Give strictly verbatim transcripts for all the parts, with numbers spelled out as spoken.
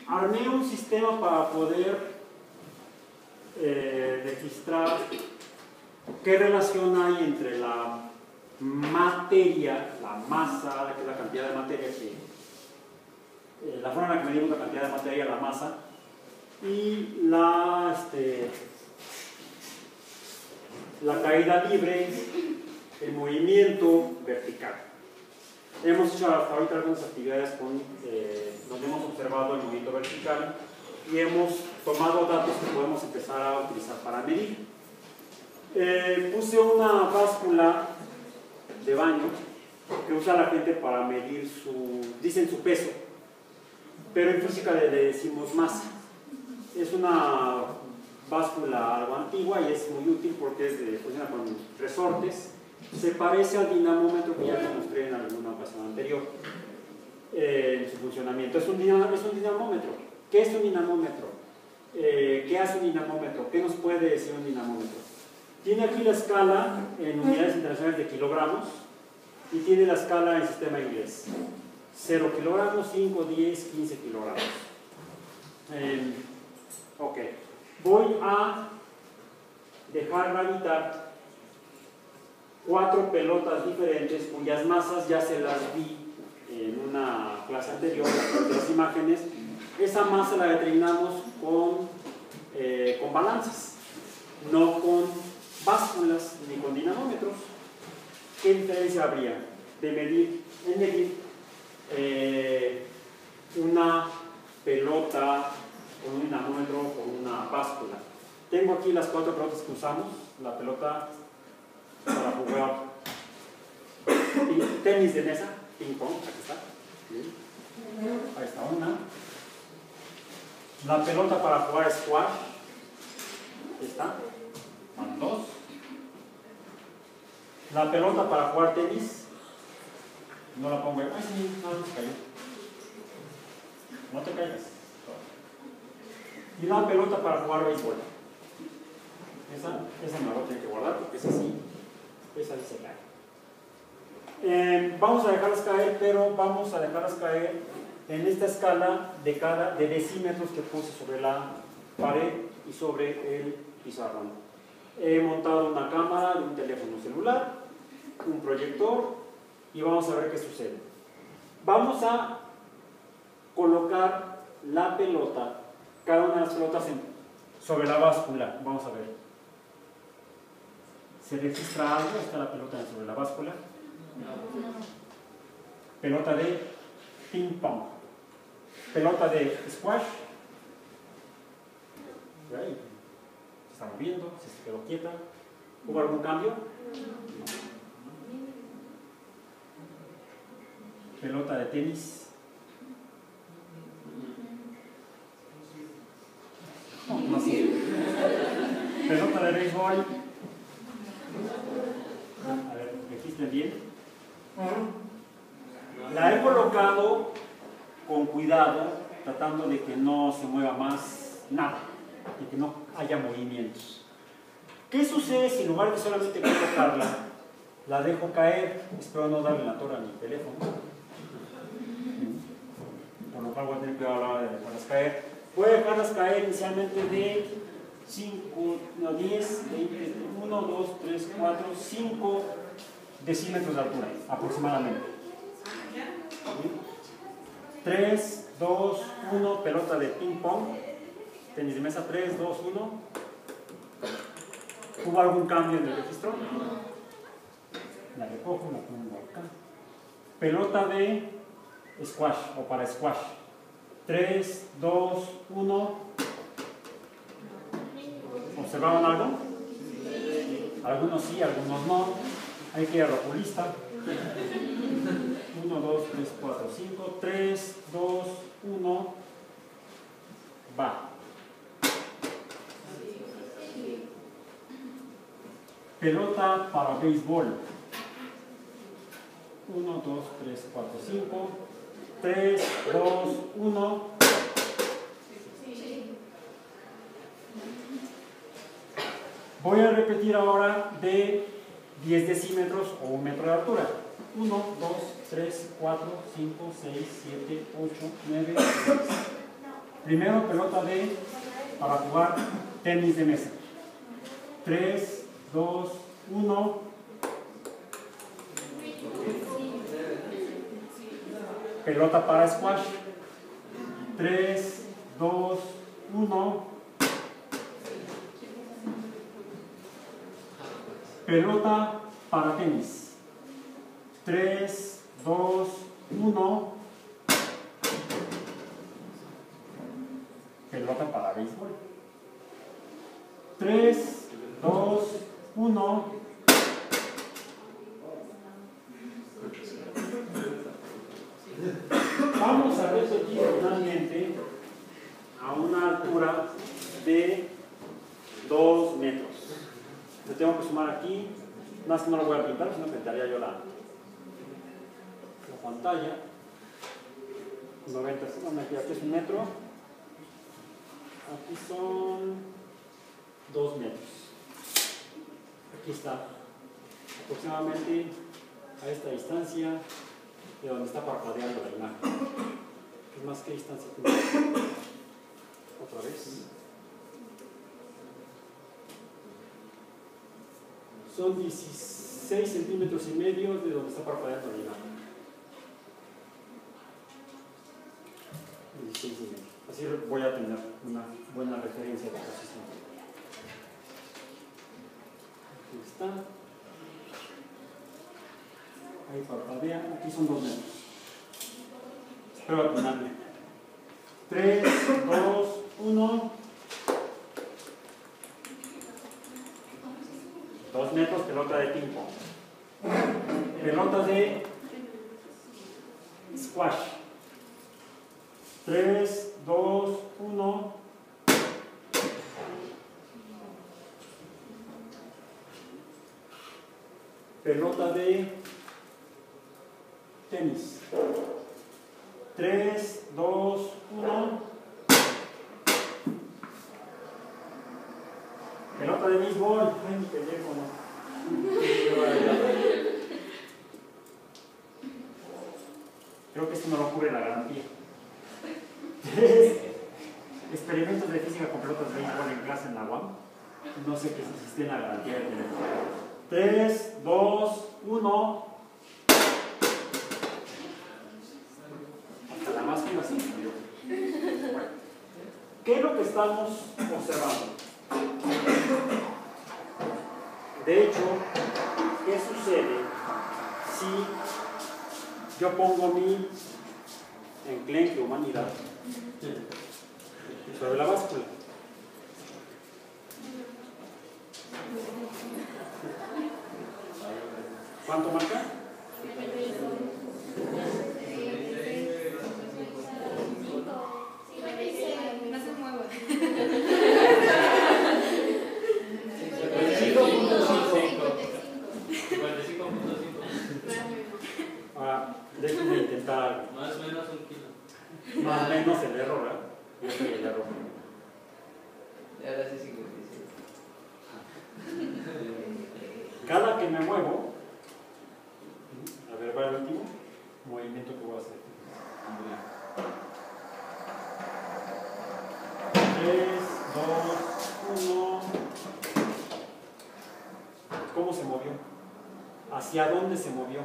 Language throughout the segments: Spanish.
armé un sistema para poder eh, registrar qué relación hay entre la materia, la masa, que es la cantidad de materia que, eh, la forma en la que medimos la cantidad de materia, la masa, y la, este, la caída libre, el movimiento vertical. Hemos hecho hasta ahorita algunas actividades con, eh, donde hemos observado el movimiento vertical y hemos tomado datos que podemos empezar a utilizar para medir. Eh, puse una báscula de baño que usa la gente para medir su, dicen su peso, pero en física le, le decimos masa. Es una báscula algo antigua y es muy útil porque es de, funciona con resortes. Se parece al dinamómetro que ya les mostré en alguna ocasión anterior eh, en su funcionamiento. Es un, dinam es un dinamómetro. ¿Qué es un dinamómetro? Eh, ¿Qué hace un dinamómetro? ¿Qué nos puede decir un dinamómetro? Tiene aquí la escala en unidades internacionales de kilogramos y tiene la escala en sistema inglés. cero kilogramos, cinco, diez, quince kilogramos. Eh, ok. Voy a dejar gravitar cuatro pelotas diferentes cuyas masas ya se las vi en una clase anterior, de las imágenes. Esa masa la determinamos con, eh, con balanzas, no con básculas ni con dinamómetros. ¿Qué diferencia habría de medir, en medir eh, una pelota con un dinamómetro o con una báscula? Tengo aquí las cuatro pelotas que usamos, la pelota para jugar tenis de mesa, ping pong, aquí está. Bien. Ahí está una. La pelota para jugar squash, ahí está, van dos. La pelota para jugar tenis, no la pongo ahí, ay sí, no, no se cayó. No te caigas. Y la pelota para jugar béisbol. Esa, esa me la voy a tener que guardar porque esa sí, esa sí se cae. Eh, vamos a dejarlas caer, pero vamos a dejarlas caer en esta escala de, cada, de decímetros que puse sobre la pared y sobre el pizarrón. He montado una cámara de un teléfono celular, un proyector y vamos a ver qué sucede. Vamos a colocar la pelota, cada una de las pelotas en, sobre la báscula. Vamos a ver. ¿Se registra algo? Está la pelota sobre la báscula. Pelota de ping pong. Pelota de squash. Ahí. Se está moviendo, se quedó quieta. ¿Hubo algún cambio? Pelota de tenis. No, no así. Pelota de béisbol. A ver, registren bien. La he colocado con cuidado, tratando de que no se mueva más nada, de que no haya movimientos. ¿Qué sucede si en lugar de solamente colocarla, la dejo caer? Espero no darle la torre a mi teléfono. Por lo cual voy a tener cuidado a la hora de dejarlas caer. Voy a dejarlas caer inicialmente de cinco, no, diez, veinte, uno, dos, tres, cuatro, cinco decímetros de altura aproximadamente. tres, dos, uno, pelota de ping pong, tenis de mesa, tres, dos, uno. ¿Hubo algún cambio en el registro? La recojo, la pongo acá. Pelota de squash o para squash, tres, dos, uno. ¿Observaron algo? Algunos sí, algunos no. Hay que ir al oculista. uno, dos, tres, cuatro, cinco. tres, dos, uno. Va. Pelota para béisbol. uno, dos, tres, cuatro, cinco. tres, dos, uno. Voy a repetir ahora de diez decímetros o un metro de altura. uno, dos, tres, cuatro, cinco, seis, siete, ocho, nueve, diez. Primero pelota de, para jugar tenis de mesa. tres, dos, uno. Pelota para squash. tres, dos, uno. Pelota para tenis. tres, dos, uno. Pelota para béisbol. tres, dos, uno. Vamos a repetir finalmente a una altura de dos metros. Le tengo que sumar aquí, más que no lo voy a pintar, sino pintaría yo la, la pantalla. noventa, bueno, aquí es un metro. Aquí son dos metros. Aquí está, aproximadamente a esta distancia de donde está parpadeando la imagen. ¿Qué más que distancia tiene? Otra vez. Son dieciséis centímetros y medio de donde está parpadeando la imagen. dieciséis y medio. Así voy a tener una buena referencia de posición. Aquí está. Ahí parpadea. Aquí son dos metros. Espero atinarme. tres, dos, uno. dos metros, pelota de ping pong. Pelota de squash. tres, dos, uno. Pelota de tenis. tres, dos, uno. Pelota de béisbol. Ay, mi teléfono. Creo que esto no lo cubre la garantía. Experimentos de física con pelotas de béisbol en clase en la U A M. No sé qué si existe en la garantía de teléfono. tres, dos, uno. Hasta la más fina sí. Bueno, ¿qué es lo que estamos observando? De hecho, ¿qué sucede si yo pongo mi enclenque humanidad sobre la báscula? ¿Cuánto marca? No se mueva. Ahora, déjenme intentar. Más o menos un kilo. Más o menos el error, ¿verdad? Yo soy el error. Y ahora sí cincuenta y cinco. Cada que me muevo, a ver, va el último movimiento que voy a hacer. tres, dos, uno. ¿Cómo se movió? ¿Hacia dónde se movió?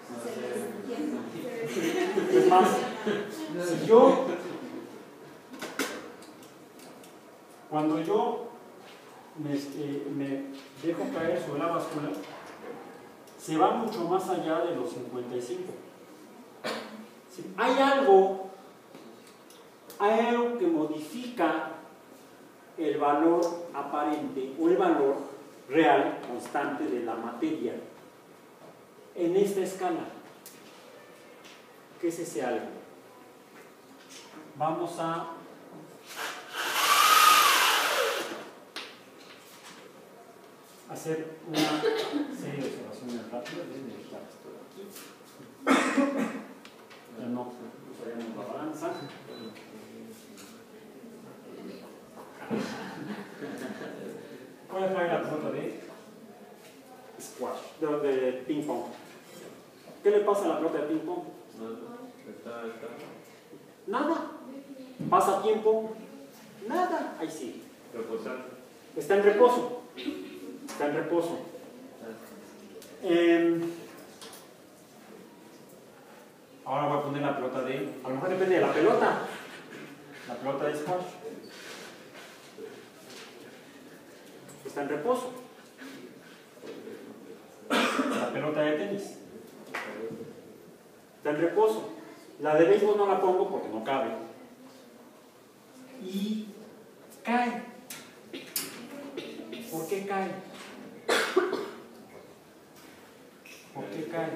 Es más, si yo, cuando yo me, eh, me dejo caer sobre la báscula, se va mucho más allá de los cincuenta y cinco. ¿Sí? Hay algo, hay algo que modifica el valor aparente o el valor real, constante de la materia en esta escala. ¿Qué es ese algo? Vamos a hacer una serie de observaciones rápidas. Déjenme dejar esto de aquí. Ya no usaríamos la balanza. Voy a traer la pelota de squash, de, de ping pong. ¿Qué le pasa a la pelota de ping pong? Está, está. Nada. Pasa tiempo, nada, ahí sí. Está en reposo. Está en reposo. Eh, ahora voy a poner la pelota de... A lo mejor depende de la pelota. La pelota de squash. Está en reposo. La pelota de tenis. Está en reposo. La de béisbol no la pongo porque no cabe. Y cae. ¿Por qué cae? ¿Por qué cae?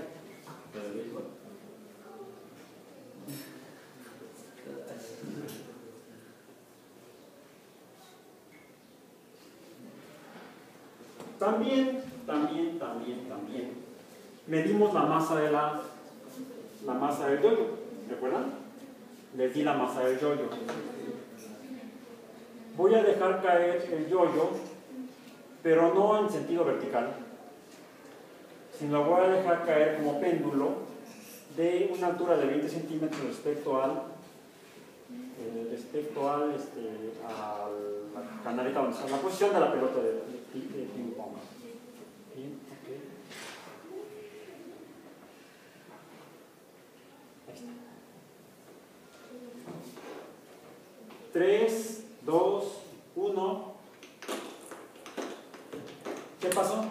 También, también, también, también. Medimos la masa de la, la masa del yoyo. ¿Recuerdan? Les di la masa del yoyo. Voy a dejar caer el yoyo, pero no en sentido vertical, sino voy a dejar caer como péndulo de una altura de veinte centímetros respecto al eh, respecto al este, a la canaleta, donde está la posición de la pelota de, de, de ping pong. Bien, okay. Ahí está. tres, dos, uno. ¿Qué pasó?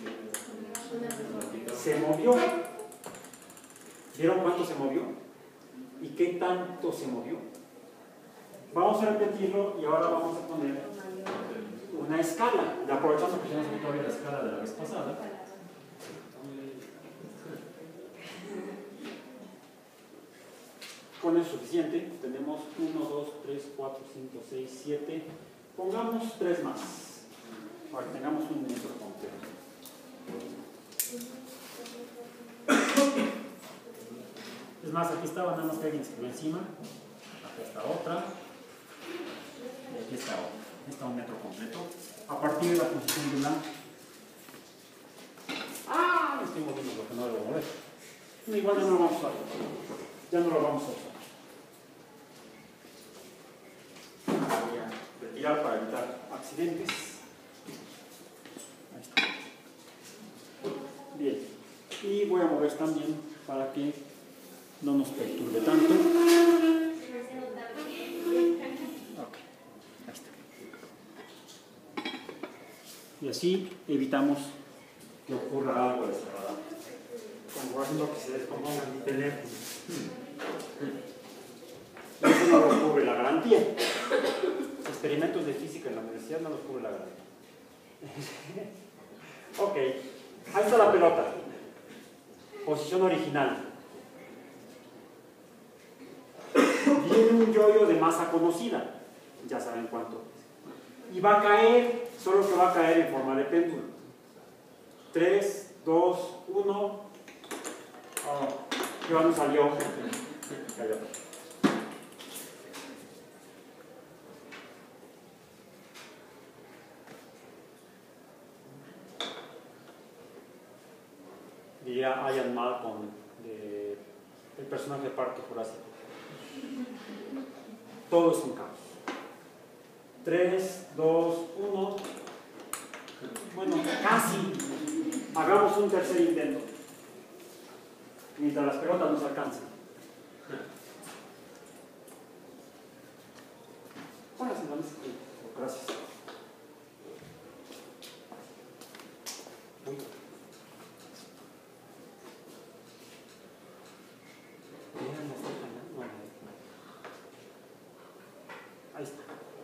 Se movió. ¿Vieron cuánto se movió? ¿Y qué tanto se movió? Vamos a repetirlo y ahora vamos a poner una escala. Y aprovechando que ya nos todavía la escala de la vez pasada. Con eso es suficiente. Tenemos uno, dos, tres, cuatro, cinco, seis, siete. Pongamos tres más. Para que tengamos un metro completo. Es más, aquí estaba, nada más que alguien escribió encima. Acá está otra. Y aquí está otra. Aquí está un metro completo. A partir de la posición de la... ¡Ah! Estoy moviendo lo que no debo mover. Igual ya no lo vamos a usar. Ya no lo vamos a usar. Voy a retirar para evitar accidentes. Ahí está. Bien. Y voy a mover también para que no nos perturbe tanto. Ok. Ahí está. Y así evitamos que ocurra algo desagradable. Como haciendo que se descomponga mi teléfono. Eso no lo cubre la garantía. Experimentos de física en la universidad no los cubre la garantía. Ok, ahí está la pelota. Posición original. Viene un yoyo de masa conocida. Ya saben cuánto. Y va a caer, solo que va a caer en forma de péndulo. tres, dos, uno. Oh, ¿qué no salió? Cayó. Diría Ian Malcolm, de, el personaje de Parque Jurásico. Todo es un caos. tres, dos, uno. Bueno, casi. Hagamos un tercer intento. Mientras las pelotas nos alcancen. Pónganse en la mesa. Gracias. Uy. Ahí está.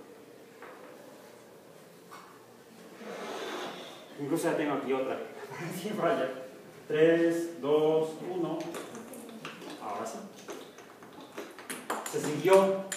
Incluso ya tengo aquí otra. Sí, vaya. tres, dos, uno. Ahora sí. Se siguió.